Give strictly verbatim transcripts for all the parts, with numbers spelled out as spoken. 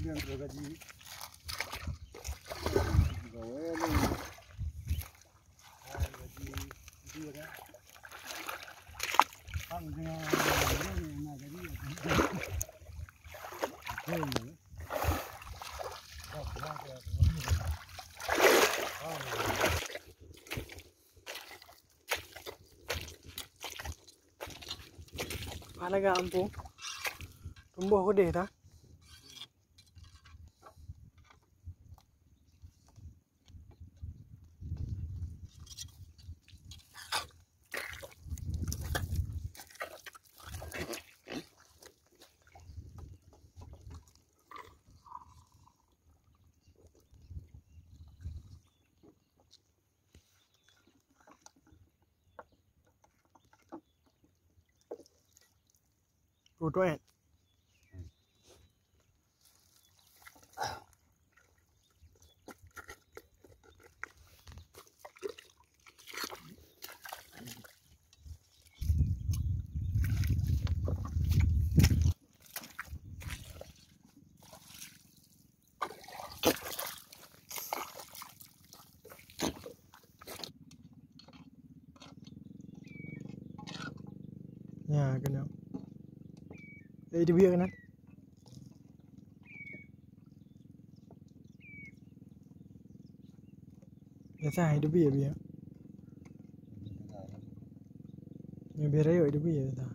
biang gaji. Gawe lu. Ah, gaji dia dah. Hang dia ni nak gaji. Okey ni. Oh, nak dia. Oh. Mana kampung? Tumbuh gede tak? Tuh tuh. Ya, kena. Eh, dia biar kena. Ya, sah, dia biar biar. Ya, biar ayo dia biar tak.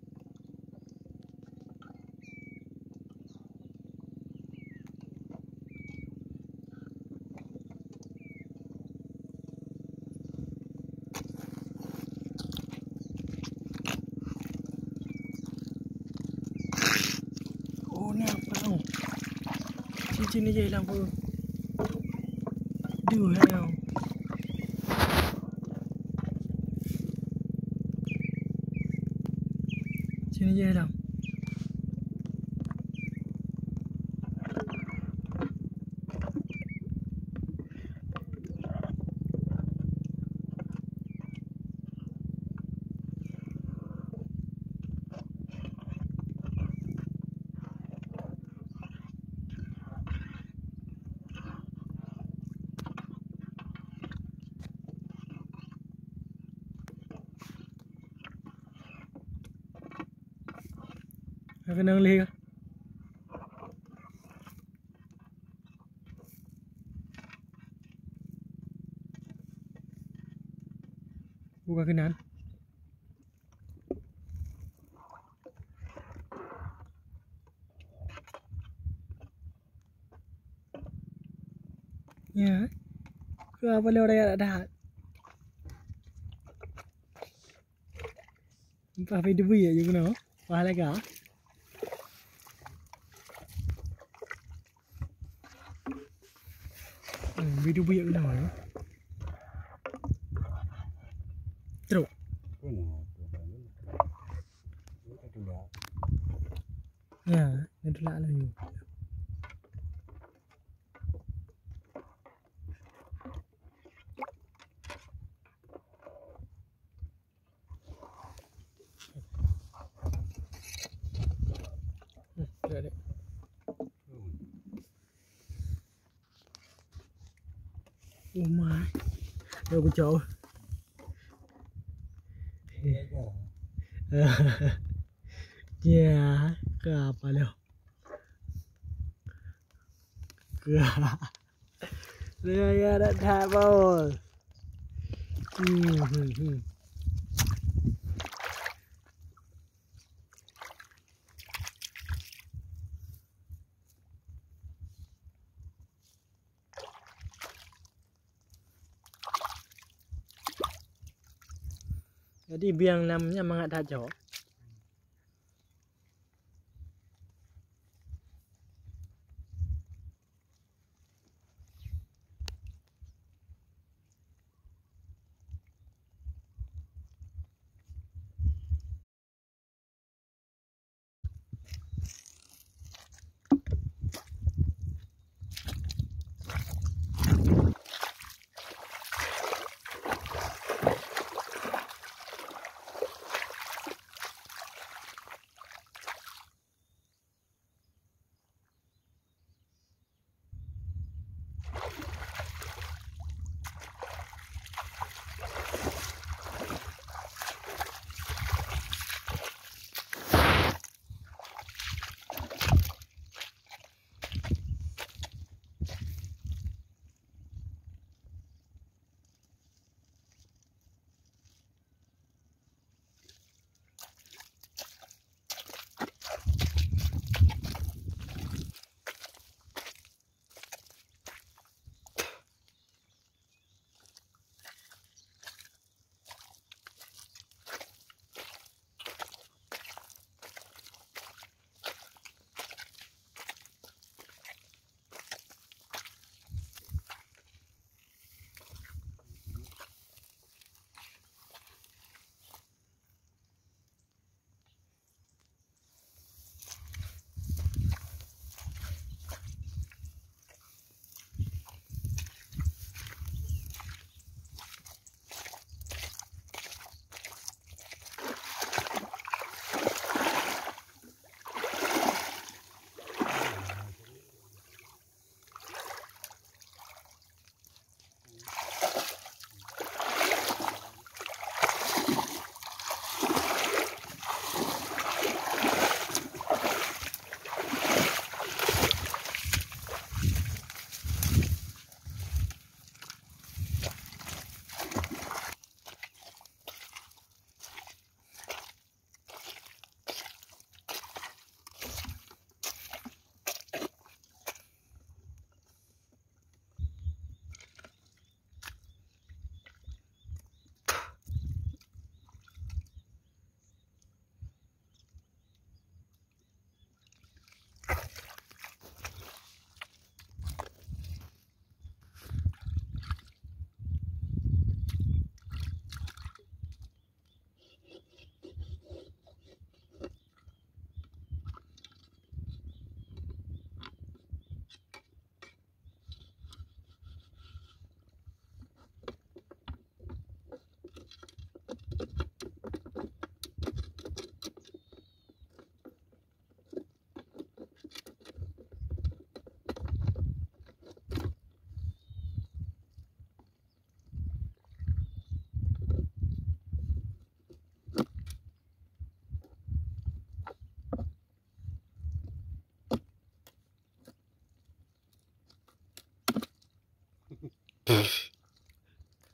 Cincin ni je hilang pun. Duh hell. Sini je hilang. Kena ngelih ke? Bukan kenal. Ya. Ke apa le orang yang dah. Entah video ya je kena. Wah lega. Video buaya kena mana? Teruk. Ya, ini tulak lagi. Hmm, ada. Oh my. Đâu có chỗ. Yeah, ke apa lo? Ke. Dia ya ada tak bol. Hmm, hmm, hmm. Jadi biang namanya mangat tajau.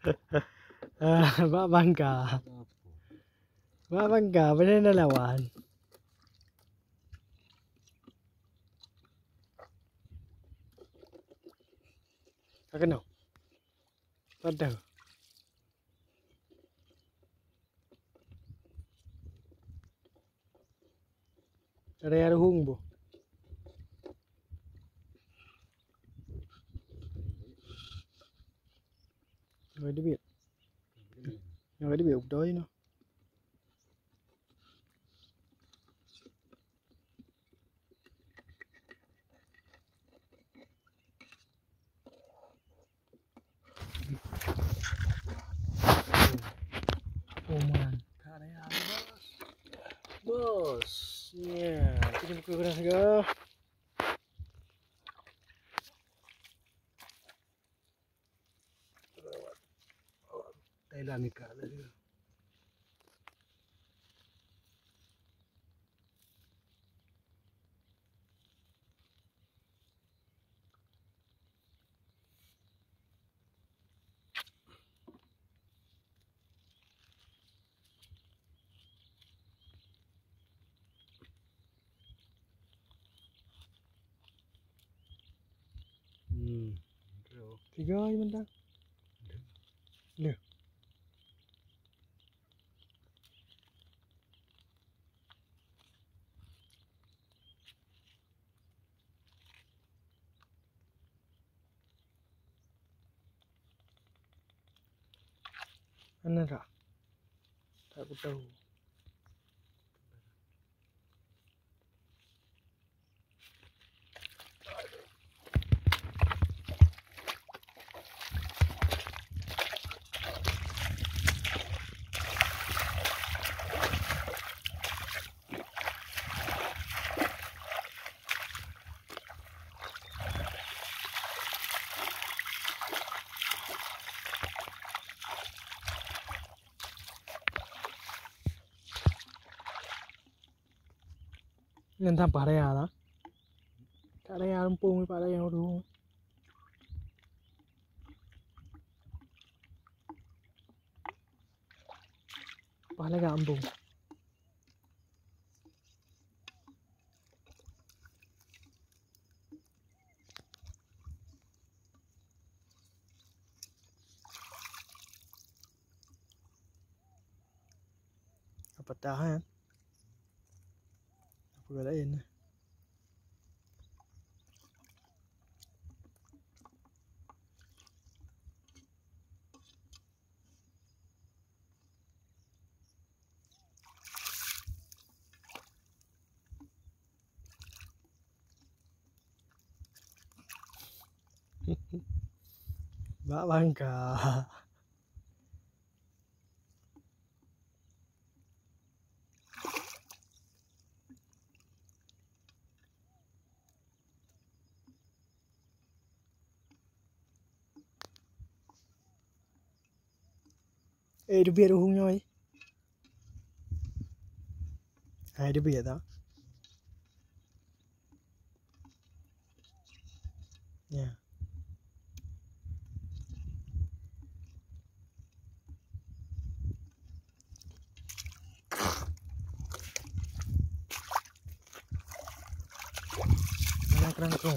Ah, Mak Bangka. Mak Bangka macam mana lawan? Tak kena. Pada. Ada yang hung bu. Rồi đi biệt. Rồi đi biệt đôi nó. Oh man, tak ada yang bos. Bos, ya, kita buka keras ke. Thailand ni kat tadi. Hmm. Tiga je mentang. Leh. Mana tak? Tak aku tahu. Nên thăm bà đây à đó. Bà đây à lumpung với bà đây à đúng. Bà đây à lumpung. Apa tahan? Apa lain? Mak Bangka. Eh, dia biar hungnya ai. Hai dia biar tak? Ya. Mana kerang krom.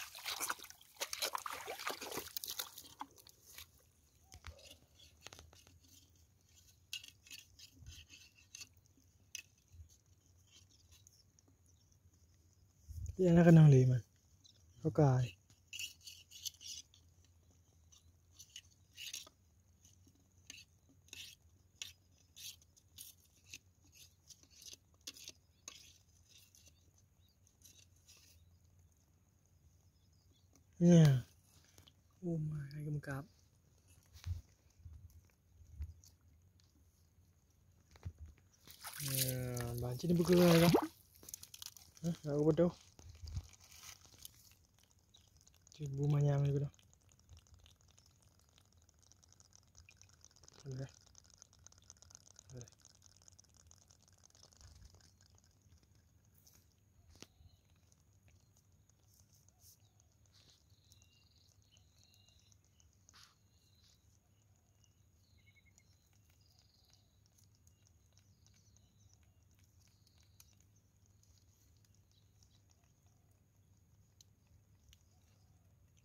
Dia nak kenang leh man. Okay. Ya. Oh my, agak mekap. Ya, banci ni buka ke? Hah, aku bodoh. Ibu manyam ni bodoh. Boleh. Boleh.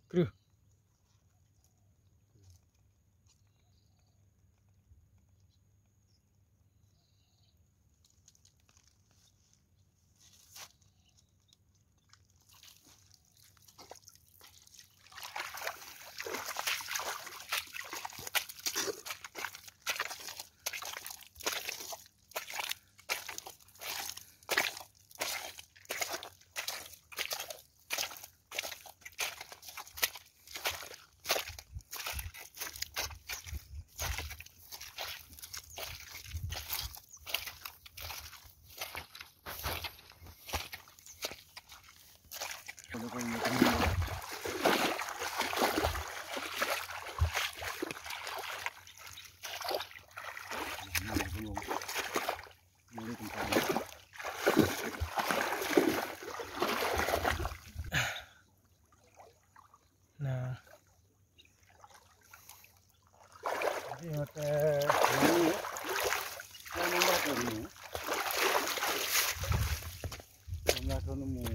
Kru. Kalau kau nak tengok, nak tengok, boleh tempat. Nah, jadi mata Ini, kalau nak tengok, kalau nak tengok.